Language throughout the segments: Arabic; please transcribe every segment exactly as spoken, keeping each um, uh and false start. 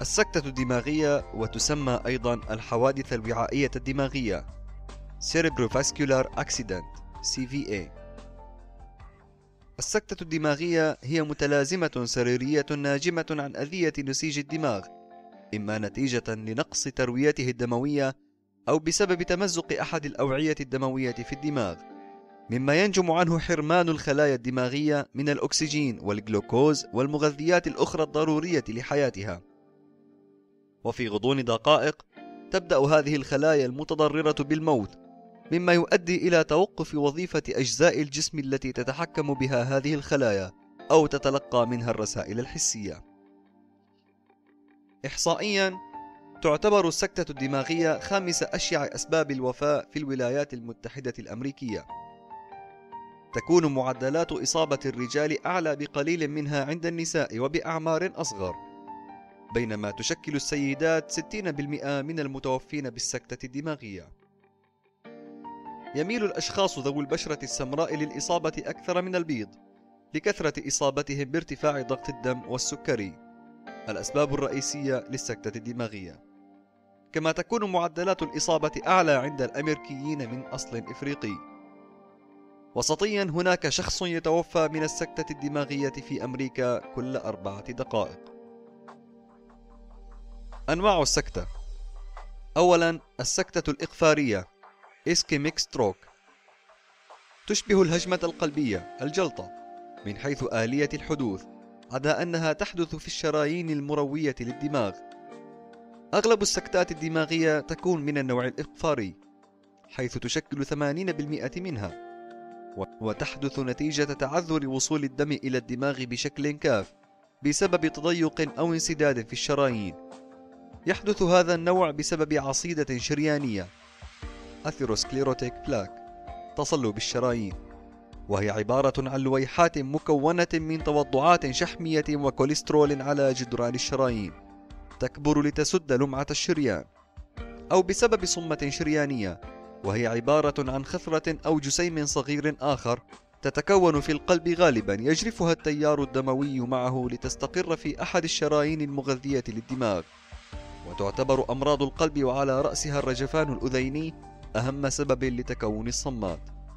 السكتة الدماغية، وتسمى أيضا الحوادث الوعائية الدماغية Cerebrovascular Accident سي في إيه. السكتة الدماغية هي متلازمة سريرية ناجمة عن أذية نسيج الدماغ، إما نتيجة لنقص ترويته الدموية أو بسبب تمزق أحد الأوعية الدموية في الدماغ، مما ينجم عنه حرمان الخلايا الدماغية من الأكسجين والجلوكوز والمغذيات الأخرى الضرورية لحياتها. وفي غضون دقائق تبدأ هذه الخلايا المتضررة بالموت، مما يؤدي إلى توقف وظيفة أجزاء الجسم التي تتحكم بها هذه الخلايا أو تتلقى منها الرسائل الحسية. إحصائياً، تعتبر السكتة الدماغية خامس أشيع أسباب الوفاة في الولايات المتحدة الأمريكية. تكون معدلات إصابة الرجال أعلى بقليل منها عند النساء وبأعمار أصغر، بينما تشكل السيدات ستين بالمئة من المتوفين بالسكتة الدماغية. يميل الأشخاص ذوي البشرة السمراء للإصابة أكثر من البيض لكثرة إصابتهم بارتفاع ضغط الدم والسكري، الأسباب الرئيسية للسكتة الدماغية. كما تكون معدلات الإصابة أعلى عند الأمريكيين من أصل إفريقي. وسطيا، هناك شخص يتوفى من السكتة الدماغية في أمريكا كل أربعة دقائق. أنواع السكتة: أولا، السكتة الإقفارية Ischemic stroke، تشبه الهجمة القلبية الجلطة من حيث آلية الحدوث، عدا أنها تحدث في الشرايين المروية للدماغ. أغلب السكتات الدماغية تكون من النوع الإقفاري، حيث تشكل ثمانين بالمئة منها، وتحدث نتيجة تعذر وصول الدم إلى الدماغ بشكل كاف بسبب تضيق أو انسداد في الشرايين. يحدث هذا النوع بسبب عصيدة شريانية أثيروسكليروتيك بلاك، تصلب الشرايين، وهي عبارة عن لويحات مكونة من توضعات شحمية وكوليسترول على جدران الشرايين تكبر لتسد لمعة الشريان، أو بسبب صمة شريانية، وهي عبارة عن خثرة أو جسيم صغير آخر تتكون في القلب غالبا يجرفها التيار الدموي معه لتستقر في أحد الشرايين المغذية للدماغ. وتعتبر أمراض القلب وعلى رأسها الرجفان الأذيني أهم سبب لتكون الصمات.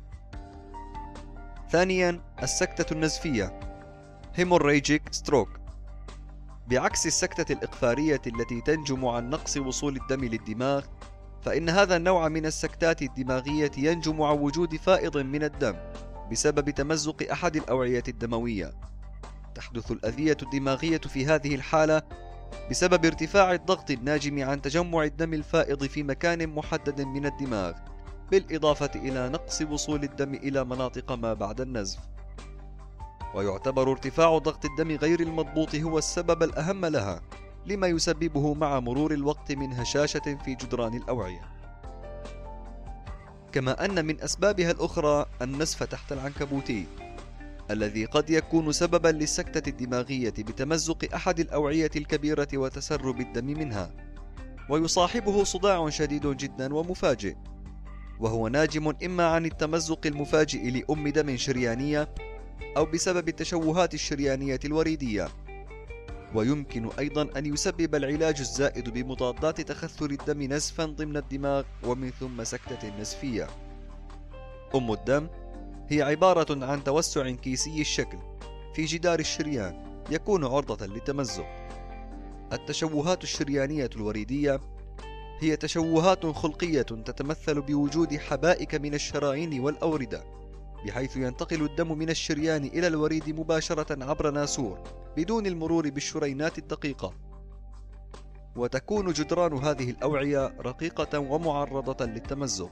ثانيا، السكتة النزفية Hemorrhagic stroke، بعكس السكتة الإقفارية التي تنجم عن نقص وصول الدم للدماغ، فإن هذا النوع من السكتات الدماغية ينجم عن وجود فائض من الدم بسبب تمزق أحد الأوعية الدموية. تحدث الأذية الدماغية في هذه الحالة بسبب ارتفاع الضغط الناجم عن تجمع الدم الفائض في مكان محدد من الدماغ، بالإضافة إلى نقص وصول الدم إلى مناطق ما بعد النزف. ويعتبر ارتفاع ضغط الدم غير المضبوط هو السبب الأهم لها، لما يسببه مع مرور الوقت من هشاشة في جدران الأوعية. كما أن من أسبابها الأخرى النزف تحت العنكبوتي، الذي قد يكون سببا للسكتة الدماغية بتمزق أحد الأوعية الكبيرة وتسرب الدم منها، ويصاحبه صداع شديد جدا ومفاجئ، وهو ناجم إما عن التمزق المفاجئ لأم دم شريانية أو بسبب التشوهات الشريانية الوريدية. ويمكن أيضا أن يسبب العلاج الزائد بمضادات تخثر الدم نزفا ضمن الدماغ ومن ثم سكتة نزفية. أم الدم هي عبارة عن توسع كيسي الشكل في جدار الشريان يكون عرضة للتمزق. التشوهات الشريانية الوريدية هي تشوهات خلقية تتمثل بوجود حبائك من الشرايين والأوردة، بحيث ينتقل الدم من الشريان إلى الوريد مباشرة عبر ناسور بدون المرور بالشرينات الدقيقة، وتكون جدران هذه الأوعية رقيقة ومعرضة للتمزق.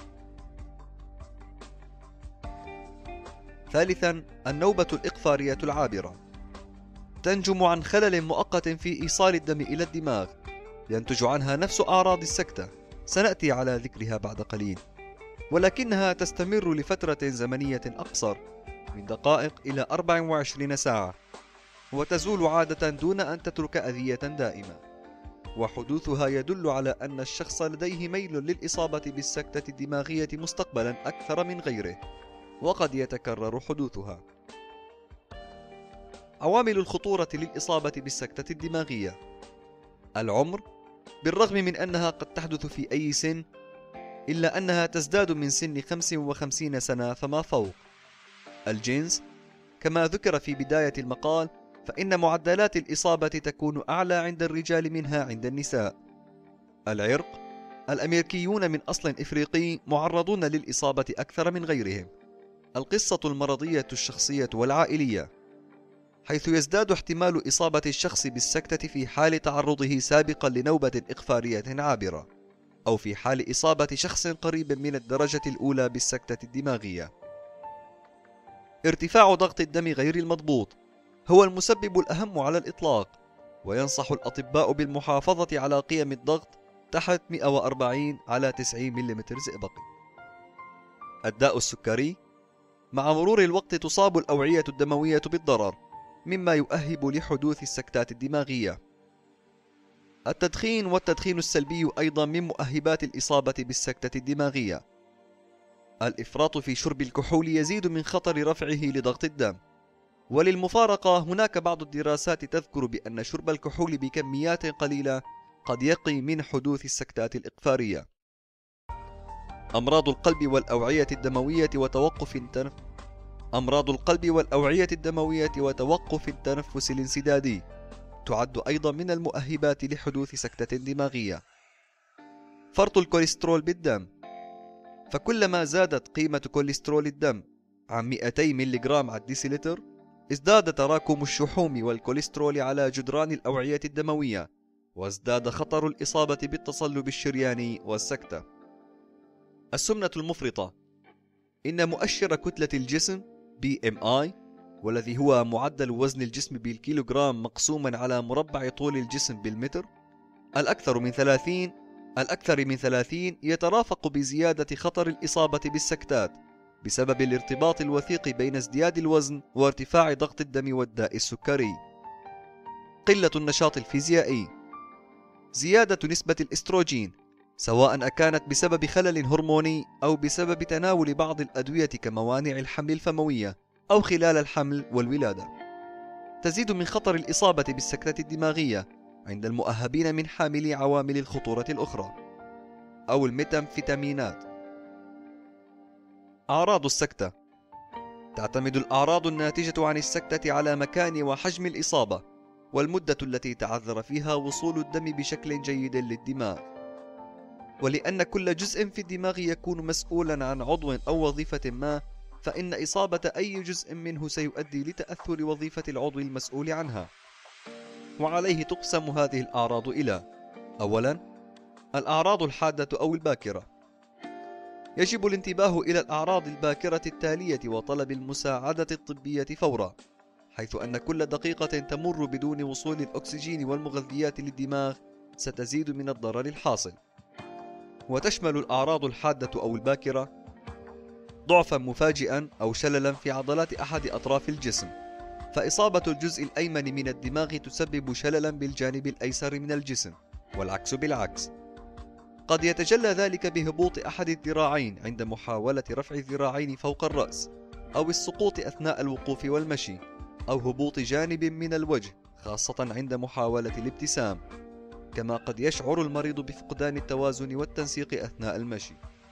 ثالثا، النوبة الإقفارية العابرة، تنجم عن خلل مؤقت في إيصال الدم إلى الدماغ، ينتج عنها نفس أعراض السكتة، سنأتي على ذكرها بعد قليل، ولكنها تستمر لفترة زمنية أقصر من دقائق إلى أربع وعشرين ساعة، وتزول عادة دون أن تترك أذية دائمة. وحدوثها يدل على أن الشخص لديه ميل للإصابة بالسكتة الدماغية مستقبلا أكثر من غيره، وقد يتكرر حدوثها. عوامل الخطورة للإصابة بالسكتة الدماغية: العمر، بالرغم من أنها قد تحدث في أي سن، إلا أنها تزداد من سن خمس وخمسين سنة فما فوق. الجنس، كما ذكر في بداية المقال، فإن معدلات الإصابة تكون أعلى عند الرجال منها عند النساء. العرق، الأمريكيون من أصل إفريقي معرضون للإصابة أكثر من غيرهم. القصة المرضية الشخصية والعائلية، حيث يزداد احتمال إصابة الشخص بالسكتة في حال تعرضه سابقا لنوبة إقفارية عابرة، أو في حال إصابة شخص قريب من الدرجة الأولى بالسكتة الدماغية. ارتفاع ضغط الدم غير المضبوط هو المسبب الأهم على الإطلاق، وينصح الأطباء بالمحافظة على قيم الضغط تحت مئة وأربعين على تسعين ملم زئبقي. الداء السكري، مع مرور الوقت تصاب الأوعية الدموية بالضرر، مما يؤهب لحدوث السكتات الدماغية. التدخين والتدخين السلبي أيضا من مؤهبات الإصابة بالسكتة الدماغية. الإفراط في شرب الكحول يزيد من خطر رفعه لضغط الدم. وللمفارقة، هناك بعض الدراسات تذكر بأن شرب الكحول بكميات قليلة قد يقي من حدوث السكتات الإقفارية. أمراض القلب والأوعية الدموية وتوقف التنف... أمراض القلب والأوعية الدموية وتوقف التنفس الانسدادي تعد أيضا من المؤهبات لحدوث سكتة دماغية. فرط الكوليسترول بالدم، فكلما زادت قيمة كوليسترول الدم عن مئتي ملغرام على الديسيلتر، ازداد تراكم الشحوم والكوليسترول على جدران الأوعية الدموية، وازداد خطر الإصابة بالتصلب الشرياني والسكتة. السمنة المفرطة، إن مؤشر كتلة الجسم بي إم آي، والذي هو معدل وزن الجسم بالكيلوغرام مقسوما على مربع طول الجسم بالمتر، الأكثر من ثلاثين الأكثر من ثلاثين يترافق بزيادة خطر الإصابة بالسكتات بسبب الارتباط الوثيق بين ازدياد الوزن وارتفاع ضغط الدم والداء السكري. قلة النشاط الفيزيائي، زيادة نسبة الإستروجين، سواء أكانت بسبب خلل هرموني أو بسبب تناول بعض الأدوية كموانع الحمل الفموية أو خلال الحمل والولادة، تزيد من خطر الإصابة بالسكتة الدماغية عند المؤهبين من حاملي عوامل الخطورة الأخرى أو الميتامفيتامينات. أعراض السكتة، تعتمد الأعراض الناتجة عن السكتة على مكان وحجم الإصابة والمدة التي تعذر فيها وصول الدم بشكل جيد للدماغ. ولأن كل جزء في الدماغ يكون مسؤولا عن عضو أو وظيفة ما، فإن إصابة أي جزء منه سيؤدي لتأثر وظيفة العضو المسؤول عنها. وعليه تقسم هذه الأعراض إلى: أولا، الأعراض الحادة أو الباكرة. يجب الانتباه إلى الأعراض الباكرة التالية وطلب المساعدة الطبية فورا، حيث أن كل دقيقة تمر بدون وصول الأكسجين والمغذيات للدماغ ستزيد من الضرر الحاصل. وتشمل الأعراض الحادة أو الباكرة ضعفا مفاجئا أو شللا في عضلات أحد أطراف الجسم، فإصابة الجزء الأيمن من الدماغ تسبب شللا بالجانب الأيسر من الجسم، والعكس بالعكس. قد يتجلى ذلك بهبوط أحد الذراعين عند محاولة رفع الذراعين فوق الرأس، أو السقوط أثناء الوقوف والمشي، أو هبوط جانب من الوجه خاصة عند محاولة الابتسام. كما قد يشعر المريض بفقدان التوازن والتنسيق أثناء المشي.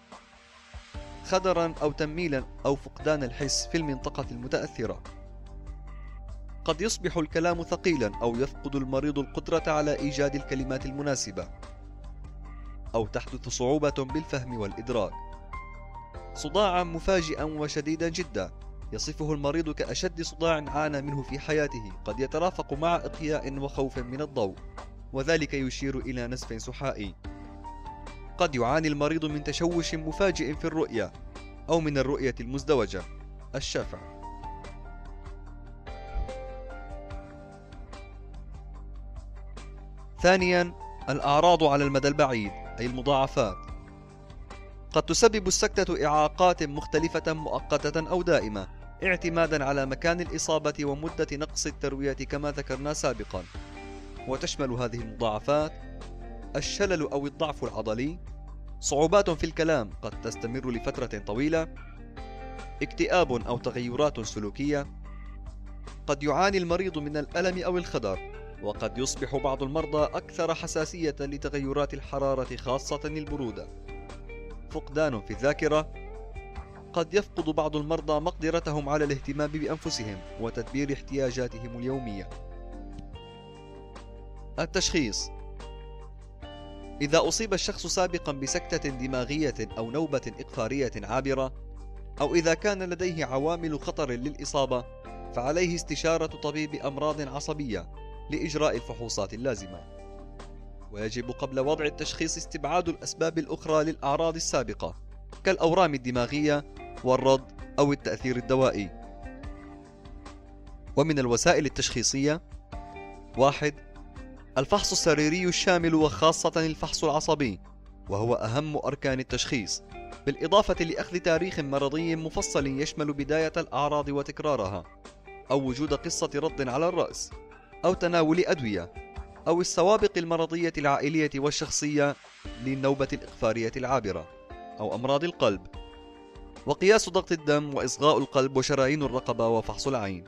خدرا أو تنميلا أو فقدان الحس في المنطقة المتأثرة. قد يصبح الكلام ثقيلا أو يفقد المريض القدرة على إيجاد الكلمات المناسبة، أو تحدث صعوبة بالفهم والإدراك. صداعا مفاجئا وشديدا جدا يصفه المريض كأشد صداع عانى منه في حياته، قد يترافق مع إقياء وخوف من الضوء، وذلك يشير إلى نزف سحائي. قد يعاني المريض من تشوش مفاجئ في الرؤية أو من الرؤية المزدوجة الشفع. ثانيا، الأعراض على المدى البعيد أي المضاعفات. قد تسبب السكتة إعاقات مختلفة مؤقتة أو دائمة، اعتمادا على مكان الإصابة ومدة نقص التروية كما ذكرنا سابقا. وتشمل هذه المضاعفات الشلل أو الضعف العضلي، صعوبات في الكلام قد تستمر لفترة طويلة، اكتئاب أو تغيرات سلوكية. قد يعاني المريض من الألم أو الخدر، وقد يصبح بعض المرضى أكثر حساسية لتغيرات الحرارة خاصة البرودة. فقدان في الذاكرة: قد يفقد بعض المرضى مقدرتهم على الاهتمام بأنفسهم وتدبير احتياجاتهم اليومية. التشخيص: إذا أصيب الشخص سابقا بسكتة دماغية أو نوبة إقفارية عابرة، أو إذا كان لديه عوامل خطر للإصابة، فعليه استشارة طبيب أمراض عصبية لإجراء الفحوصات اللازمة. ويجب قبل وضع التشخيص استبعاد الأسباب الأخرى للأعراض السابقة كالأورام الدماغية والرض أو التأثير الدوائي. ومن الوسائل التشخيصية: واحد. الفحص السريري الشامل وخاصة الفحص العصبي، وهو أهم أركان التشخيص، بالإضافة لأخذ تاريخ مرضي مفصل يشمل بداية الأعراض وتكرارها، أو وجود قصة رض على الرأس، أو تناول أدوية، أو السوابق المرضية العائلية والشخصية للنوبة الإقفارية العابرة، أو أمراض القلب. وقياس ضغط الدم وإصغاء القلب وشرايين الرقبة وفحص العين.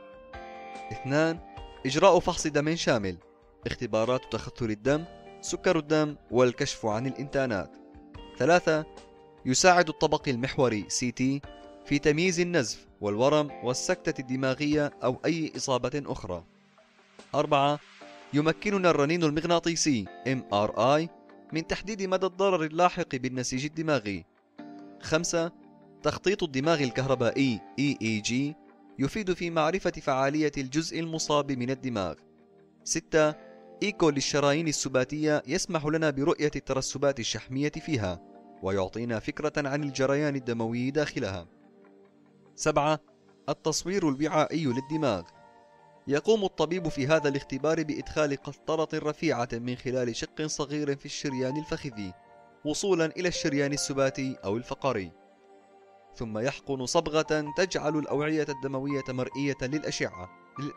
اثنان. إجراء فحص دم شامل، اختبارات تخثر الدم، سكر الدم، والكشف عن الإنتانات. ثلاثة. يساعد الطبق المحوري سي تي في تمييز النزف والورم والسكتة الدماغية أو أي إصابة أخرى. أربعة. يمكننا الرنين المغناطيسي إم آر آي من تحديد مدى الضرر اللاحق بالنسيج الدماغي. خمسة. تخطيط الدماغ الكهربائي إي إي جي يفيد في معرفة فعالية الجزء المصاب من الدماغ. ستة. إيكو للشرايين السباتية يسمح لنا برؤية الترسبات الشحمية فيها، ويعطينا فكرة عن الجريان الدموي داخلها. سبعة. التصوير الوعائي للدماغ. يقوم الطبيب في هذا الاختبار بإدخال قسطرة رفيعة من خلال شق صغير في الشريان الفخذي وصولا إلى الشريان السباتي أو الفقري، ثم يحقن صبغة تجعل الأوعية الدموية مرئية للأشعة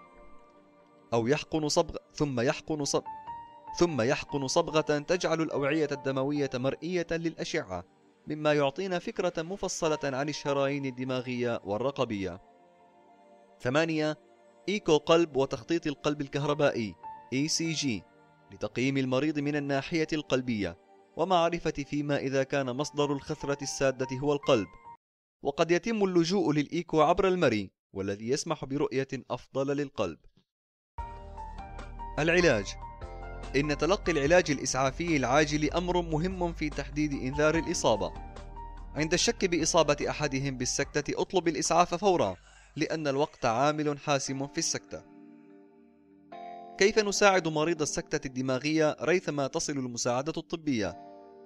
أو يحقن صبغ ثم يحقن صب ثم يحقن صبغة تجعل الأوعية الدموية مرئية للأشعة، مما يعطينا فكرة مفصلة عن الشرايين الدماغية والرقبية. ثمانية. إيكو قلب وتخطيط القلب الكهربائي إي سي جي لتقييم المريض من الناحية القلبية ومعرفة فيما إذا كان مصدر الخثرة السادة هو القلب. وقد يتم اللجوء للإيكو عبر المري، والذي يسمح برؤية أفضل للقلب. العلاج: إن تلقي العلاج الإسعافي العاجل أمر مهم في تحديد إنذار الإصابة. عند الشك بإصابة أحدهم بالسكتة اطلب الإسعاف فورا، لأن الوقت عامل حاسم في السكتة. كيف نساعد مريض السكتة الدماغية ريثما تصل المساعدة الطبية؟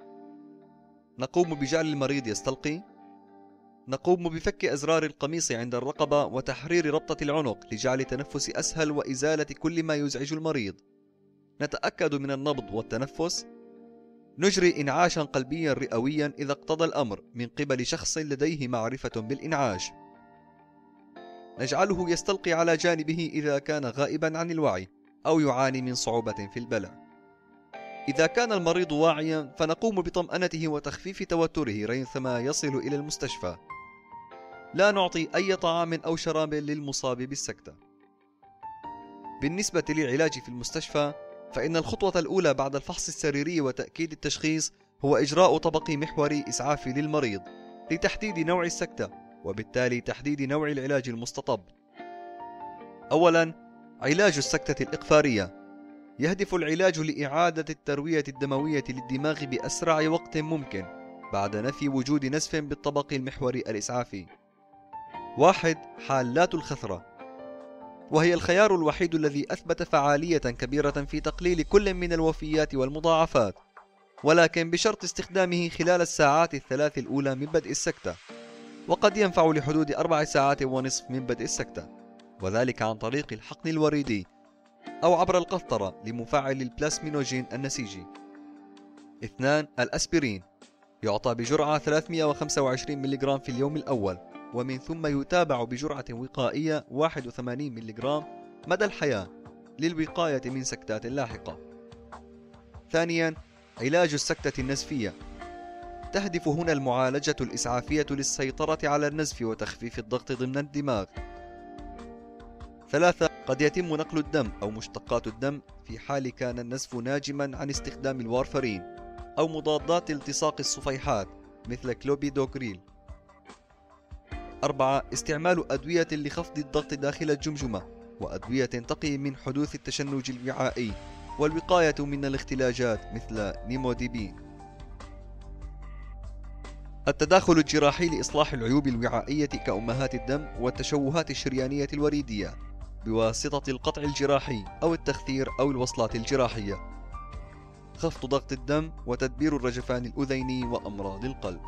نقوم بجعل المريض يستلقي. نقوم بفك أزرار القميص عند الرقبة وتحرير ربطة العنق لجعل التنفس أسهل وإزالة كل ما يزعج المريض. نتأكد من النبض والتنفس. نجري إنعاشا قلبيا رئويا إذا اقتضى الأمر من قبل شخص لديه معرفة بالإنعاش. نجعله يستلقي على جانبه إذا كان غائبا عن الوعي أو يعاني من صعوبة في البلع. إذا كان المريض واعيا فنقوم بطمأنته وتخفيف توتره ريثما يصل إلى المستشفى. لا نعطي أي طعام أو شراب للمصاب بالسكتة. بالنسبة للعلاج في المستشفى، فإن الخطوة الأولى بعد الفحص السريري وتأكيد التشخيص هو إجراء طبق محوري إسعافي للمريض لتحديد نوع السكتة، وبالتالي تحديد نوع العلاج المستطب. أولاً، علاج السكتة الإقفارية. يهدف العلاج لإعادة التروية الدموية للدماغ بأسرع وقت ممكن بعد نفي وجود نزف بالطبق المحوري الإسعافي. واحد. حالات الخثرة، وهي الخيار الوحيد الذي أثبت فعالية كبيرة في تقليل كل من الوفيات والمضاعفات، ولكن بشرط استخدامه خلال الساعات الثلاث الأولى من بدء السكتة، وقد ينفع لحدود أربع ساعات ونصف من بدء السكتة، وذلك عن طريق الحقن الوريدي أو عبر القسطرة لمفعل البلاسمينوجين النسيجي. اثنان. الأسبرين يعطى بجرعة ثلاثمئة وخمسة وعشرين ملغ في اليوم الأول، ومن ثم يتابع بجرعة وقائية واحد وثمانين ملغ مدى الحياة للوقاية من سكتات لاحقة. ثانيا. علاج السكتة النزفية. تهدف هنا المعالجة الإسعافية للسيطرة على النزف وتخفيف الضغط ضمن الدماغ. ثلاثة. قد يتم نقل الدم أو مشتقات الدم في حال كان النزف ناجما عن استخدام الوارفرين أو مضادات التصاق الصفيحات مثل كلوبيدوغريل. أربعة. استعمال أدوية لخفض الضغط داخل الجمجمة وأدوية تقي من حدوث التشنج الوعائي والوقاية من الاختلاجات مثل نيموديبين. التداخل الجراحي لإصلاح العيوب الوعائية كأمهات الدم والتشوهات الشريانية الوريدية بواسطة القطع الجراحي أو التخثير أو الوصلات الجراحية. خفض ضغط الدم وتدبير الرجفان الأذيني وأمراض القلب.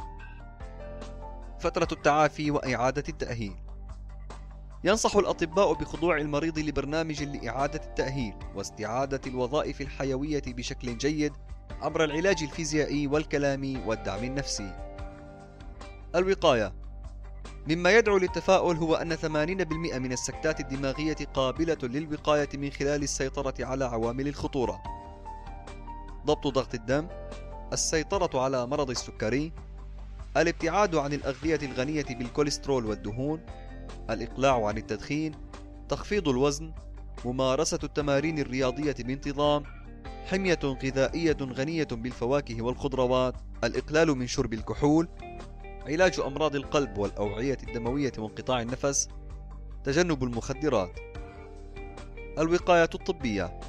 فترة التعافي وإعادة التأهيل. ينصح الأطباء بخضوع المريض لبرنامج لإعادة التأهيل واستعادة الوظائف الحيوية بشكل جيد عبر العلاج الفيزيائي والكلامي والدعم النفسي. الوقاية. مما يدعو للتفاؤل هو أن ثمانين بالمئة من السكتات الدماغية قابلة للوقاية من خلال السيطرة على عوامل الخطورة: ضبط ضغط الدم، السيطرة على مرض السكري، الابتعاد عن الأغذية الغنية بالكوليسترول والدهون، الإقلاع عن التدخين، تخفيض الوزن، ممارسة التمارين الرياضية بانتظام، حمية غذائية غنية بالفواكه والخضروات، الإقلال من شرب الكحول، علاج أمراض القلب والأوعية الدموية وانقطاع النفس، تجنب المخدرات. الوقاية الطبية.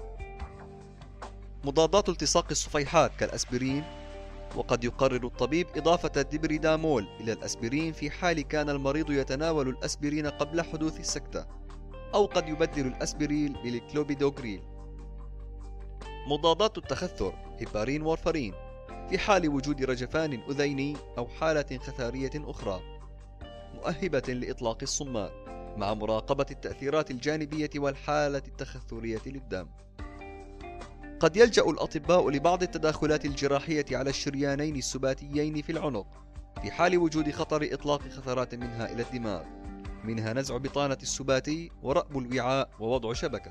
مضادات التصاق الصفيحات كالأسبرين، وقد يقرر الطبيب إضافة الديبريدامول إلى الأسبرين في حال كان المريض يتناول الأسبرين قبل حدوث السكتة، أو قد يبدل الأسبرين بالكلوبيدوغريل. مضادات التخثر هيبارين وارفرين في حال وجود رجفان أذيني أو حالة خثارية أخرى، مؤهبة لإطلاق الصمام مع مراقبة التأثيرات الجانبية والحالة التخثرية للدم. قد يلجأ الأطباء لبعض التداخلات الجراحية على الشريانين السباتيين في العنق في حال وجود خطر إطلاق خثرات منها إلى الدماغ، منها نزع بطانة السباتي ورأب الوعاء ووضع شبكة.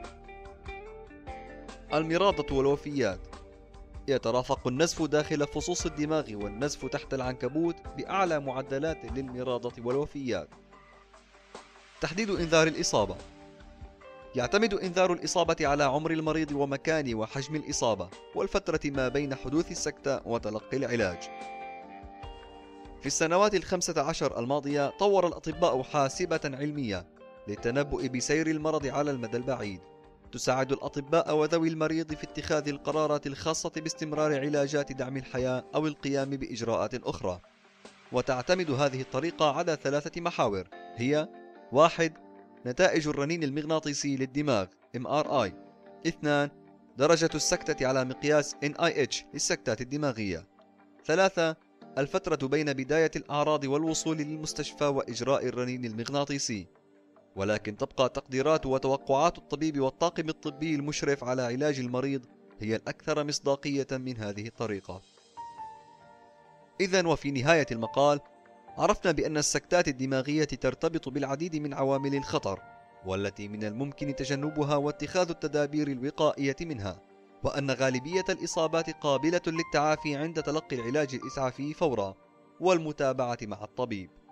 المرادة والوفيات. يترافق النزف داخل فصوص الدماغ والنزف تحت العنكبوت بأعلى معدلات للمرادة والوفيات. تحديد إنذار الإصابة. يعتمد إنذار الإصابة على عمر المريض ومكان وحجم الإصابة والفترة ما بين حدوث السكتة وتلقي العلاج. في السنوات الخمسة عشر الماضية طور الأطباء حاسبة علمية للتنبؤ بسير المرض على المدى البعيد، تساعد الأطباء وذوي المريض في اتخاذ القرارات الخاصة باستمرار علاجات دعم الحياة أو القيام بإجراءات أخرى. وتعتمد هذه الطريقة على ثلاثة محاور هي: واحد. نتائج الرنين المغناطيسي للدماغ إم آر آي. اثنان. درجة السكتة على مقياس إن آي إتش للسكتات الدماغية. ثلاثة. الفترة بين بداية الأعراض والوصول للمستشفى وإجراء الرنين المغناطيسي. ولكن تبقى تقديرات وتوقعات الطبيب والطاقم الطبي المشرف على علاج المريض هي الأكثر مصداقية من هذه الطريقة. إذن وفي نهاية المقال عرفنا بأن السكتات الدماغية ترتبط بالعديد من عوامل الخطر، والتي من الممكن تجنبها واتخاذ التدابير الوقائية منها، وأن غالبية الإصابات قابلة للتعافي عند تلقي العلاج الإسعافي فورا والمتابعة مع الطبيب.